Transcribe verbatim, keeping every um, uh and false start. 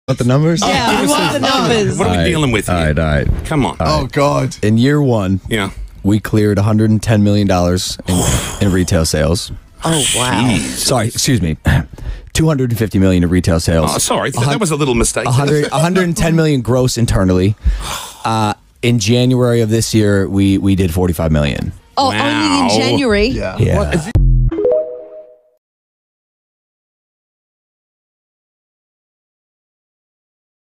Want the numbers? Yeah, we want the numbers. What are we All right, dealing with All here? right, all right. Come on. Oh, God. In year one, Yeah. we cleared one hundred ten million dollars in, in retail sales. Oh, wow. Jeez. Sorry, excuse me. two hundred fifty million in retail sales. Oh, sorry. Th- that was a little mistake. one hundred, one hundred ten million gross internally. Uh, in January of this year, we, we did forty-five million. Oh, Wow. only in January? Yeah. Yeah. What is it?